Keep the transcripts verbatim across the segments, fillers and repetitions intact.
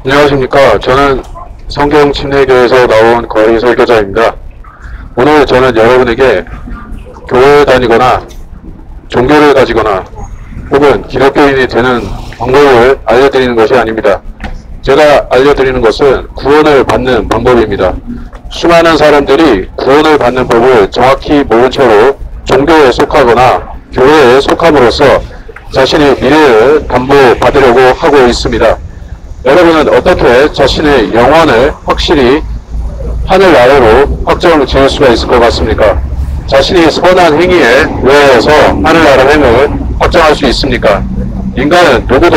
안녕하십니까. 저는 성경침례교에서 나온 거리 설교자입니다. 오늘 저는 여러분에게 교회에 다니거나 종교를 가지거나 혹은 기독교인이 되는 방법을 알려드리는 것이 아닙니다. 제가 알려드리는 것은 구원을 받는 방법입니다. 수많은 사람들이 구원을 받는 법을 정확히 모른 채로 종교에 속하거나 교회에 속함으로써 자신의 미래를 담보받으려고 하고 있습니다. 여러분은 어떻게 자신의 영혼을 확실히 하늘나라로 확정을 지을 수가 있을 것 같습니까? 자신이 선한 행위에 의해서 하늘나라 행을 확정할 수 있습니까? 인간은 누구도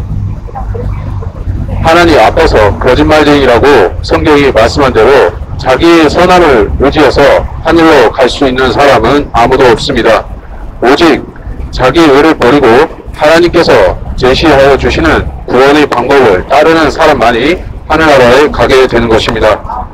하나님 앞에서 거짓말쟁이라고 성경이 말씀한 대로 자기의 선함을 의지해서 하늘로 갈 수 있는 사람은 아무도 없습니다. 오직 자기 의를 버리고 하나님께서 제시하여 주시는 구원의 방법을 따르는 사람만이 하늘나라에 가게 되는 것입니다.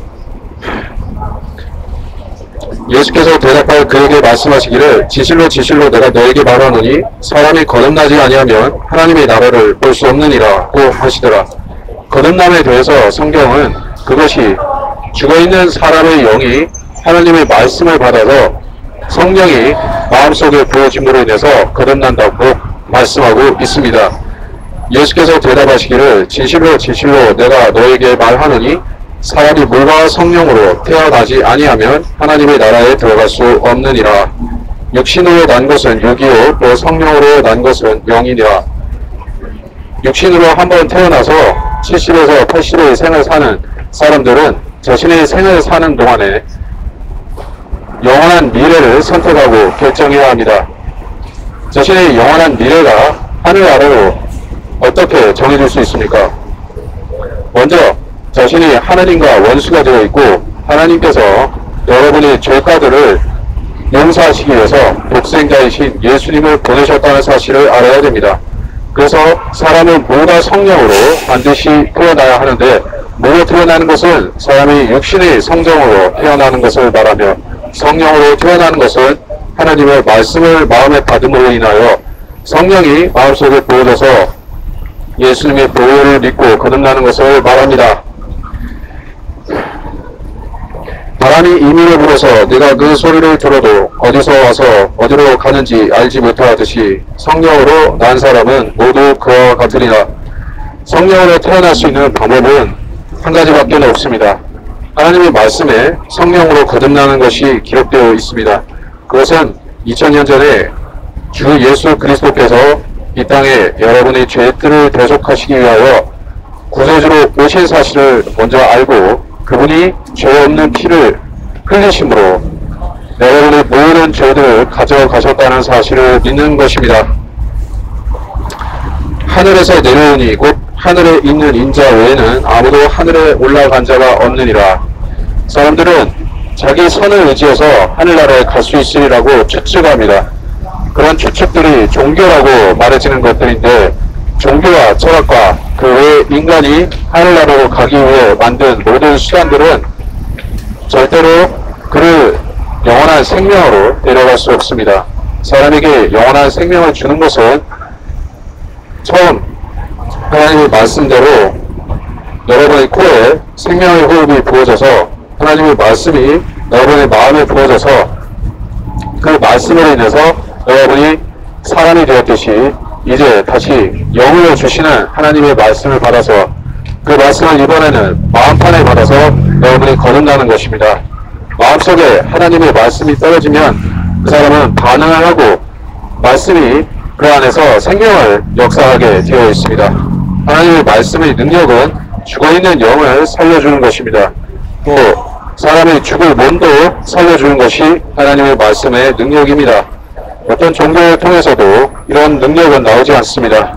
예수께서 대답하여 그에게 말씀하시기를 진실로 진실로 내가 너에게 말하노니 사람이 거듭나지 아니하면 하나님의 나라를 볼 수 없느니라고 하시더라. 거듭남에 대해서 성경은 그것이 죽어있는 사람의 영이 하나님의 말씀을 받아서 성령이 마음속에 부어짐으로 인해서 거듭난다고 말씀하고 있습니다. 예수께서 대답하시기를 진실로 진실로 내가 너에게 말하노니 사람이 물과 성령으로 태어나지 아니하면 하나님의 나라에 들어갈 수 없느니라. 육신으로 난 것은 육이요 또 성령으로 난 것은 영이니라. 육신으로 한번 태어나서 칠십에서 팔십의 생을 사는 사람들은 자신의 생을 사는 동안에 영원한 미래를 선택하고 결정해야 합니다. 자신의 영원한 미래가 하늘나라로 어떻게 정해질 수 있습니까? 먼저 자신이 하나님과 원수가 되어 있고 하나님께서 여러분의 죄가들을 용서하시기 위해서 독생자이신 예수님을 보내셨다는 사실을 알아야 됩니다. 그래서 사람은 모두 성령으로 반드시 태어나야 하는데 모두 태어나는 것은 사람이 육신의 성정으로 태어나는 것을 말하며 성령으로 태어나는 것은 하나님의 말씀을 마음에 받음으로 인하여 성령이 마음속에 부어져서 예수님의 보혈을 믿고 거듭나는 것을 말합니다. 바람이 이민을 불어서 네가 그 소리를 들어도 어디서 와서 어디로 가는지 알지 못하듯이 성령으로 난 사람은 모두 그와 같으리라. 성령으로 태어날 수 있는 방법은 한 가지밖에 없습니다. 하나님의 말씀에 성령으로 거듭나는 것이 기록되어 있습니다. 그것은 이천 년 전에 주 예수 그리스도께서 이 땅에 여러분의 죄들을 대속하시기 위하여 구세주로 오신 사실을 먼저 알고 그분이 죄 없는 피를 흘리심으로 여러분의 모든 죄들을 가져가셨다는 사실을 믿는 것입니다. 하늘에서 내려오니 곧 하늘에 있는 인자 외에는 아무도 하늘에 올라간 자가 없느니라. 사람들은 자기 선을 의지해서 하늘나라에 갈 수 있으리라고 추측합니다. 그런 추측들이 종교라고 말해지는 것들인데 종교와 철학과 그 외 인간이 하늘나라로 가기 위해 만든 모든 수단들은 절대로 그를 영원한 생명으로 데려갈 수 없습니다. 사람에게 영원한 생명을 주는 것은 처음 하나님의 말씀대로 여러분의 코에 생명의 호흡이 부어져서 하나님의 말씀이 여러분의 마음에 부어져서 그 말씀으로 인해서 여러분이 사람이 되었듯이 이제 다시 영을 주시는 하나님의 말씀을 받아서 그 말씀을 이번에는 마음판에 받아서 여러분이 거듭나는 것입니다. 마음속에 하나님의 말씀이 떨어지면 그 사람은 반응을 하고 말씀이 그 안에서 생명을 역사하게 되어 있습니다. 하나님의 말씀의 능력은 죽어있는 영을 살려주는 것입니다. 또 사람의 죽을 몸도 살려주는 것이 하나님의 말씀의 능력입니다. 어떤 종교를 통해서도 이런 능력은 나오지 않습니다.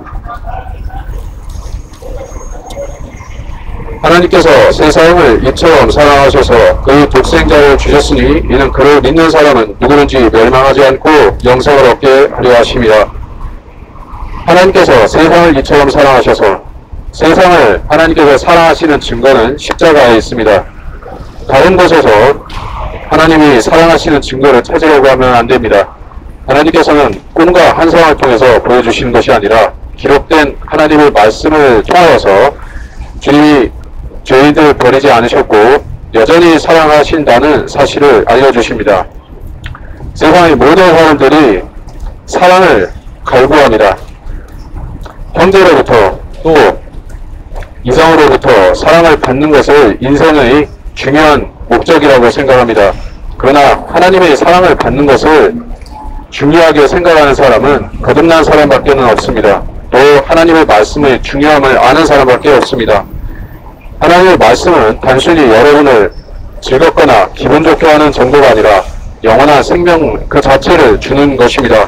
하나님께서 세상을 이처럼 사랑하셔서 그의 독생자를 주셨으니 이는 그를 믿는 사람은 누구든지 멸망하지 않고 영생을 얻게 하려 하심이라. 하나님께서 세상을 이처럼 사랑하셔서 세상을 하나님께서 사랑하시는 증거는 십자가에 있습니다. 다른 곳에서 하나님이 사랑하시는 증거를 찾으려고 하면 안 됩니다. 하나님께서는 꿈과 환상을 통해서 보여주시는 것이 아니라 기록된 하나님의 말씀을 통하여서 주님이 죄인들 버리지 않으셨고 여전히 사랑하신다는 사실을 알려주십니다. 세상의 모든 사람들이 사랑을 갈구합니다. 형제로부터 또 이성으로부터 사랑을 받는 것을 인생의 중요한 목적이라고 생각합니다. 그러나 하나님의 사랑을 받는 것을 중요하게 생각하는 사람은 거듭난 사람밖에 없습니다. 또 하나님의 말씀의 중요함을 아는 사람밖에 없습니다. 하나님의 말씀은 단순히 여러분을 즐겁거나 기분 좋게 하는 정도가 아니라 영원한 생명 그 자체를 주는 것입니다.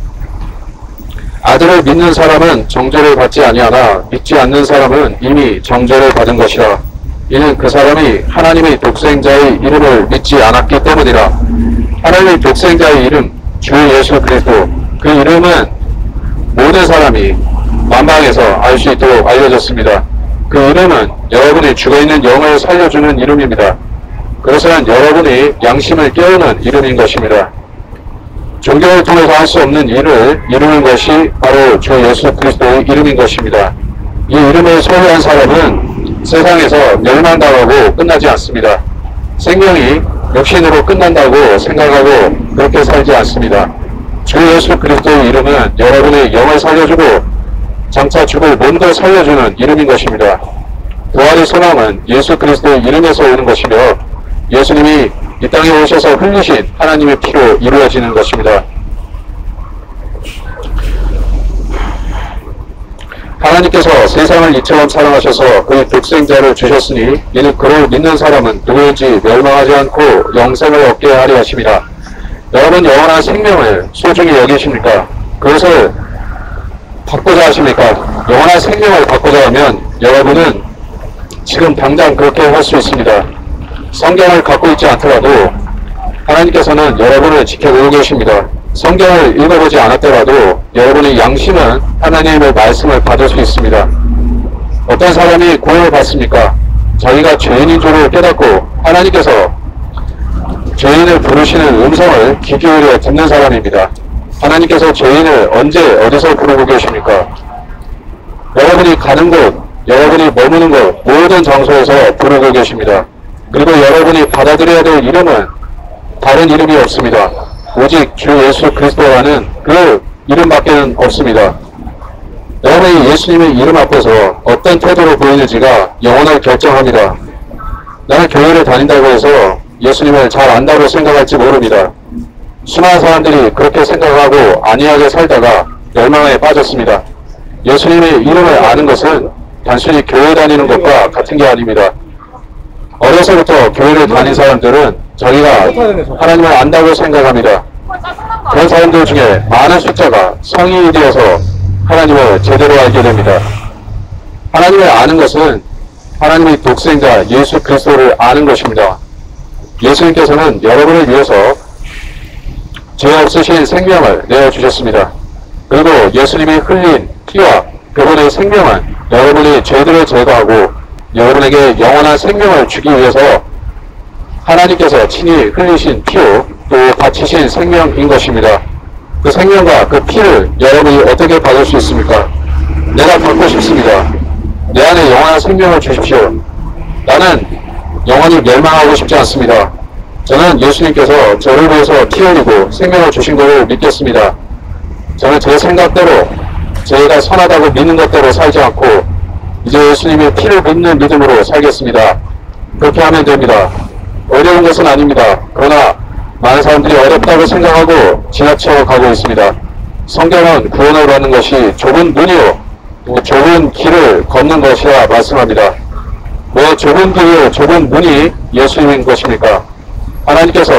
아들을 믿는 사람은 정죄를 받지 아니하나 믿지 않는 사람은 이미 정죄를 받은 것이라. 이는 그 사람이 하나님의 독생자의 이름을 믿지 않았기 때문이라. 하나님의 독생자의 이름 주 예수 그리스도, 그 이름은 모든 사람이 만방에서 알 수 있도록 알려졌습니다. 그 이름은 여러분이 죽어있는 영을 살려주는 이름입니다. 그것은 여러분이 양심을 깨우는 이름인 것입니다. 종교를 통해서 할 수 없는 일을 이루는 것이 바로 주 예수 그리스도의 이름인 것입니다. 이 이름을 소유한 사람은 세상에서 멸망당하고 끝나지 않습니다. 생명이 육신으로 끝난다고 생각하고 그렇게 살지 않습니다. 주 예수 그리스도의 이름은 여러분의 영을 살려주고 장차 죽을 몸도 살려주는 이름인 것입니다. 부활의 소망은 예수 그리스도의 이름에서 오는 것이며 예수님이 이 땅에 오셔서 흘리신 하나님의 피로 이루어지는 것입니다. 하나님께서 세상을 이처럼 사랑하셔서 그의 독생자를 주셨으니 이는 그를 믿는 사람은 누구든지 멸망하지 않고 영생을 얻게 하려 하심이라. 여러분 영원한 생명을 소중히 여기십니까? 그것을 받고자 하십니까? 영원한 생명을 받고자 하면 여러분은 지금 당장 그렇게 할 수 있습니다. 성경을 갖고 있지 않더라도 하나님께서는 여러분을 지켜보고 계십니다. 성경을 읽어보지 않았더라도 여러분의 양심은 하나님의 말씀을 받을 수 있습니다. 어떤 사람이 구원을 받습니까? 자기가 죄인인 줄을 깨닫고 하나님께서 죄인을 부르시는 음성을 귀 기울여 듣는 사람입니다. 하나님께서 죄인을 언제 어디서 부르고 계십니까? 여러분이 가는 곳, 여러분이 머무는 곳, 모든 장소에서 부르고 계십니다. 그리고 여러분이 받아들여야 될 이름은 다른 이름이 없습니다. 오직 주 예수 그리스도라는 그 이름밖에 없습니다. 여러분이 예수님의 이름 앞에서 어떤 태도로 보이는지가 영혼을 결정합니다. 나는 교회를 다닌다고 해서 예수님을 잘 안다고 생각할지 모릅니다. 수많은 사람들이 그렇게 생각하고 안이하게 살다가 멸망에 빠졌습니다. 예수님의 이름을 아는 것은 단순히 교회 다니는 것과 같은 게 아닙니다. 어려서부터 교회를 다닌 사람들은 자기가 하나님을 안다고 생각합니다. 그런 사람들 중에 많은 숫자가 성인이 되어서 하나님을 제대로 알게 됩니다. 하나님을 아는 것은 하나님의 독생자 예수 그리스도를 아는 것입니다. 예수님께서는 여러분을 위해서 죄 없으신 생명을 내어주셨습니다. 그리고 예수님이 흘린 피와 그분의 생명은 여러분이 죄들을 제거하고 여러분에게 영원한 생명을 주기 위해서 하나님께서 친히 흘리신 피로 또 바치신 생명인 것입니다. 그 생명과 그 피를 여러분이 어떻게 받을 수 있습니까? 내가 받고 싶습니다. 내 안에 영원한 생명을 주십시오. 나는 영원히 멸망하고 싶지 않습니다. 저는 예수님께서 저를 위해서 피 흘리고 생명을 주신 것을 믿겠습니다. 저는 제 생각대로 제가 선하다고 믿는 것대로 살지 않고 이제 예수님의 피를 믿는 믿음으로 살겠습니다. 그렇게 하면 됩니다. 어려운 것은 아닙니다. 그러나 많은 사람들이 어렵다고 생각하고 지나쳐 가고 있습니다. 성경은 구원을 받는 것이 좁은 문이요 좁은 길을 걷는 것이라 말씀합니다. 왜 좁은 길이요 좁은 문이 예수님인 것입니까? 하나님께서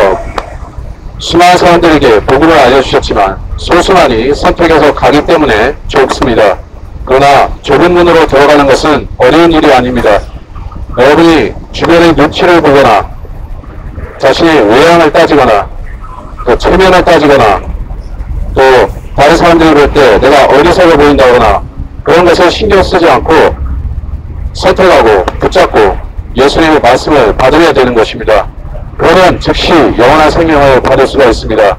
수많은 사람들에게 복음을 알려주셨지만 소수만이 선택해서 가기 때문에 좁습니다. 그러나 좁은 문으로 들어가는 것은 어려운 일이 아닙니다. 여러분이 주변의 눈치를 보거나 자신의 외양을 따지거나 또 체면을 따지거나 또 다른 사람들이 볼 때 내가 어리석어 보인다거나 그런 것을 신경 쓰지 않고 선택하고 붙잡고 예수님의 말씀을 받아야 되는 것입니다. 그러면 즉시 영원한 생명을 받을 수가 있습니다.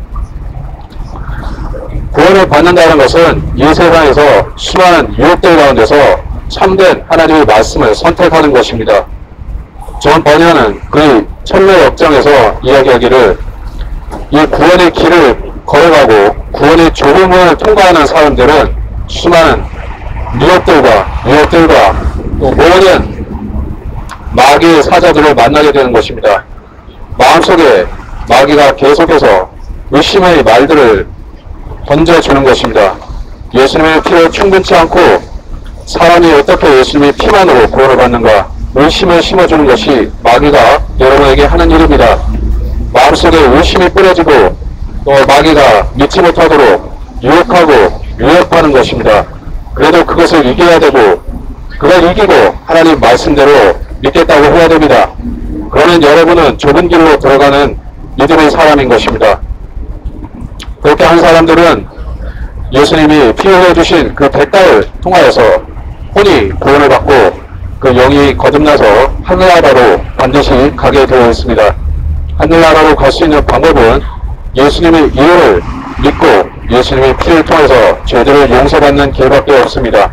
구원을 받는다는 것은 이 세상에서 수많은 유혹들 가운데서 참된 하나님의 말씀을 선택하는 것입니다. 존 버니어는 그의 천녀 역정에서 이야기하기를 이 구원의 길을 걸어가고 구원의 좁은 문을 통과하는 사람들은 수많은 미혹들과 유혹들과 또 모든 마귀의 사자들을 만나게 되는 것입니다. 마음속에 마귀가 계속해서 의심의 말들을 던져주는 것입니다. 예수님의 피로 충분치 않고 사람이 어떻게 예수님의 피만으로 구원을 받는가 의심을 심어주는 것이 마귀가 여러분에게 하는 일입니다. 마음속에 의심이 뿌려지고 또 마귀가 믿지 못하도록 유혹하고 위협하는 것입니다. 그래도 그것을 이겨야 되고 그걸 이기고 하나님 말씀대로 믿겠다고 해야 됩니다. 그러면 여러분은 좁은 길로 들어가는 믿음의 사람인 것입니다. 그렇게 한 사람들은 예수님이 피 흘려주신 그 대가를 통하여서 혼이 구원을 받고 그 영이 거듭나서 하늘나라로 반드시 가게 되어 있습니다. 하늘나라로 갈 수 있는 방법은 예수님의 이유를 믿고 예수님의 피를 통해서 죄들을 용서받는 길밖에 없습니다.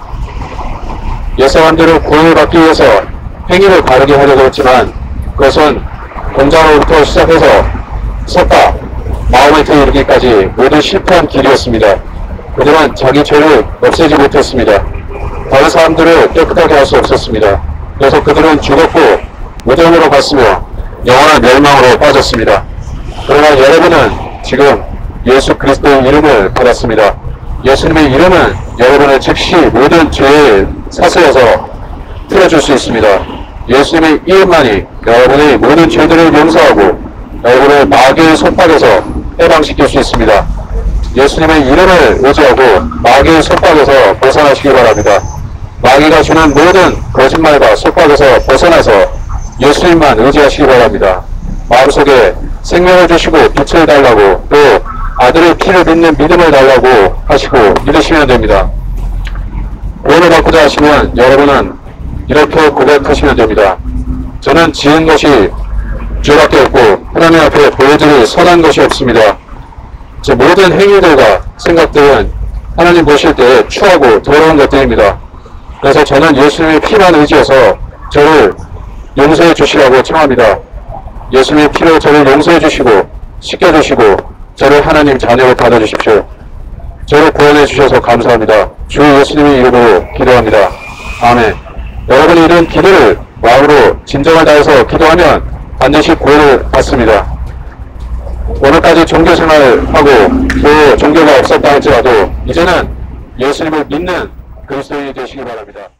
옛사람들은 구원을 받기 위해서 행위를 바르게 하려고 했지만 그것은 공자로부터 시작해서 석가, 마호메트에 이르기까지 모두 실패한 길이었습니다. 그들은 자기 죄를 없애지 못했습니다. 다른 사람들을 깨끗하게 할 수 없었습니다. 그래서 그들은 죽었고 무덤으로 갔으며 영원한 멸망으로 빠졌습니다. 그러나 여러분은 지금 예수 그리스도의 이름을 받았습니다. 예수님의 이름은 여러분을 즉시 모든 죄에 사슬에서 풀어줄 수 있습니다. 예수님의 이름만이 여러분의 모든 죄들을 용서하고 여러분을 마귀의 속박에서 해방시킬 수 있습니다. 예수님의 이름을 의지하고 마귀의 속박에서 벗어나시기 바랍니다. 마귀가 주는 모든 거짓말과 속박에서 벗어나서 예수님만 의지하시기 바랍니다. 마음속에 생명을 주시고 빛을 달라고 또 아들의 피를 믿는 믿음을 달라고 하시고 믿으시면 됩니다. 구원을 받고자 하시면 여러분은 이렇게 고백하시면 됩니다. 저는 지은 것이 죄밖에 없고 하나님 앞에 보여드릴 선한 것이 없습니다. 제 모든 행위들과 생각들은 하나님 보실 때 추하고 더러운 것들입니다. 그래서 저는 예수님의 피만 의지해서 저를 용서해 주시라고 청합니다. 예수님의 피로 저를 용서해 주시고 씻겨주시고 저를 하나님 자녀로 받아주십시오. 저를 구원해 주셔서 감사합니다. 주 예수님의 이름으로 기도합니다. 아멘. 여러분이 이런 기도를 마음으로 진정을 다해서 기도하면 반드시 구원을 받습니다. 오늘까지 종교생활하고 또 종교가 없었다 할지라도 이제는 예수님을 믿는 그리스도인이 되시기 바랍니다.